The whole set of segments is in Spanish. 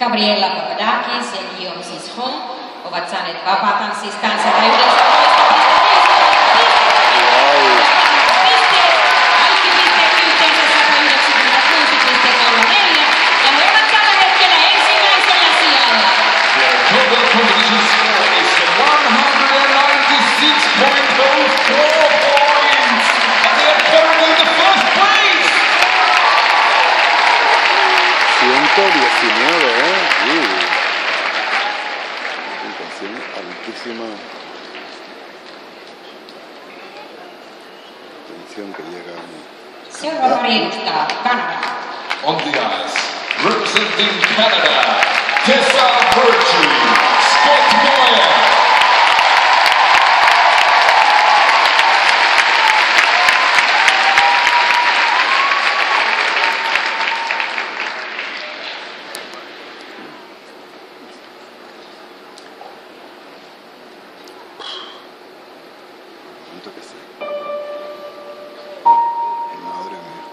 Gabriela Papadakis ja Guillaume Cizeron ovat saaneet vapaatanssistaan 119. Altísima tensión que llega a seuraava edustaa Kanadaa. On the ice, representing Canada, Tessa Virtue, Scott Moyer. Madre mía.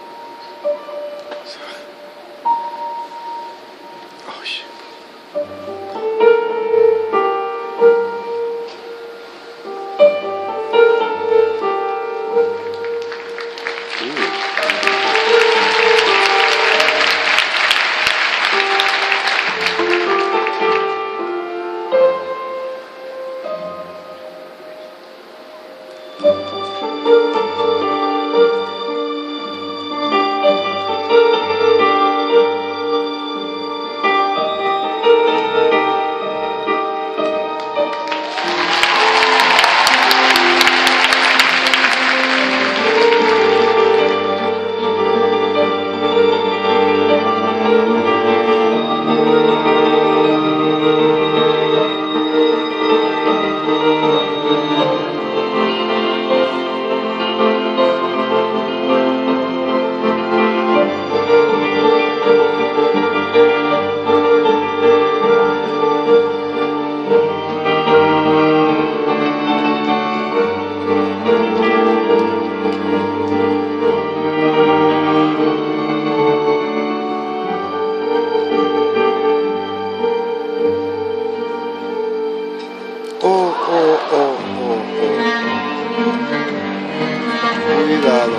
Cuidado.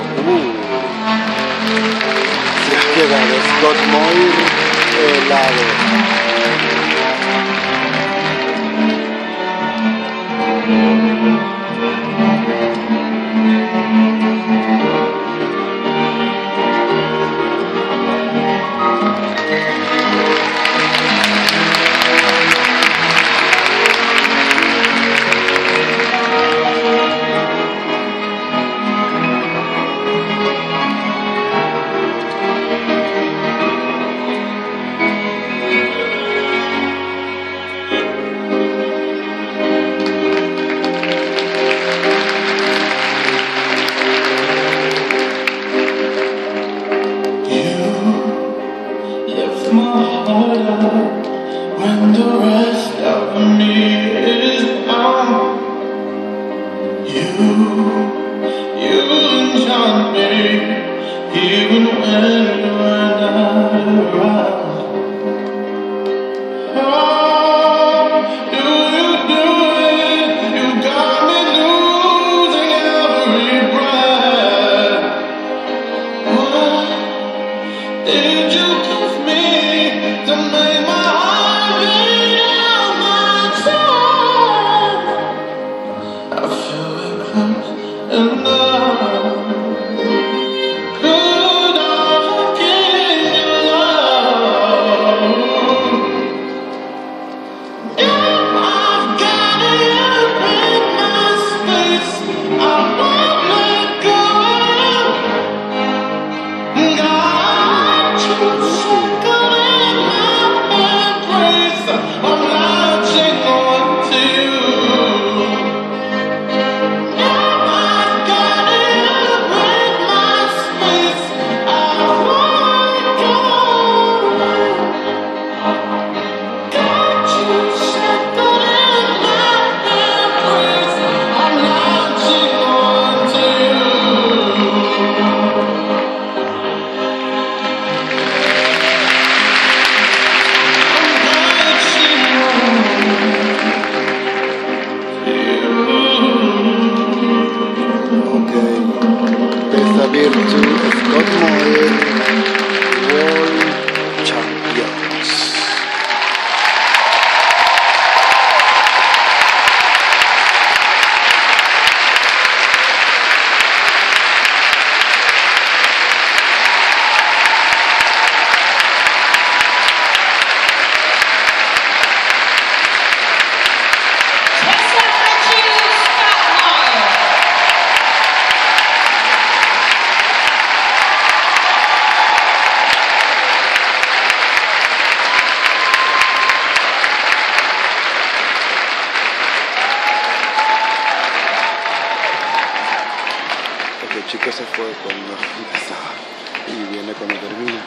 Se ha quedado Scott Moyer helado. When the rest of me is gone, you enchant me, even when you're not around. How do it? You got me losing every breath. What did you give me to make my heart beat out my time? I feel it close enough. Could I forget your love? chico se fue cuando empezaba y viene cuando termina.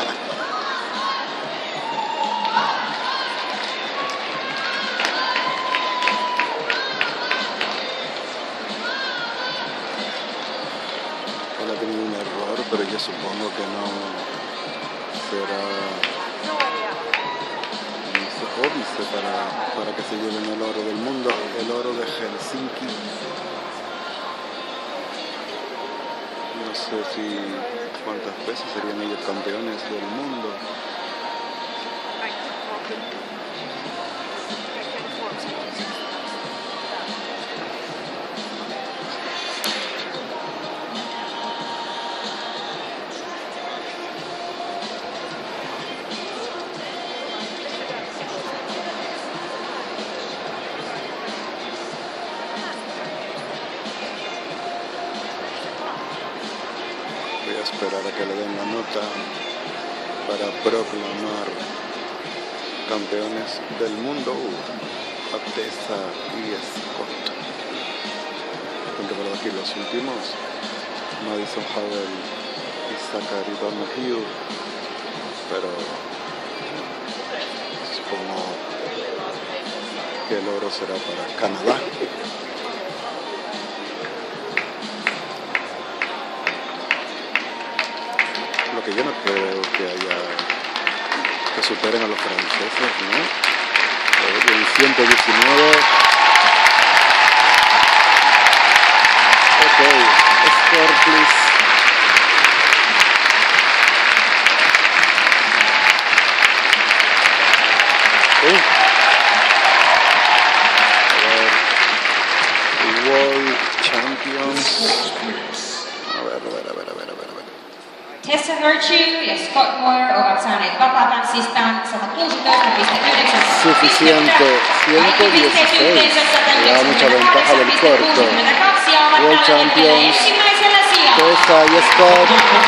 Él ha tenido un error, pero yo supongo que no será óbice para que se lleven el oro del mundo, el oro de Helsinki. No sé cuántas veces serían ellos campeones del mundo. Voy a esperar a que le den la nota para proclamar campeones del mundo Atessa y Scott. Tengo por aquí los últimos: Madison Havel y Zachary Donahue, pero supongo que el oro será para Canadá. Lo que yo no creo que superen a los franceses, ¿no? En 119. Ok, score please. World Champions. A ver. Tessa Virtue ja Scott Moir ovat saaneet vapaatanssistaan 116,9. Suficiente, 116. Le da mucha ventaja del corto. World Champions, Tessa y Scott.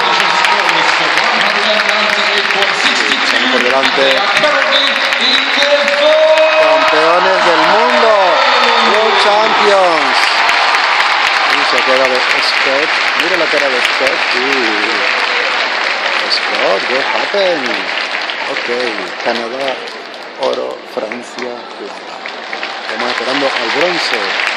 Por delante. Campeones del mundo. World Champions. Y se queda de Scott. Mira la cara de Scott. Scott, what happened? Ok, Canadá, oro, Francia, plata. Estamos esperando al bronce.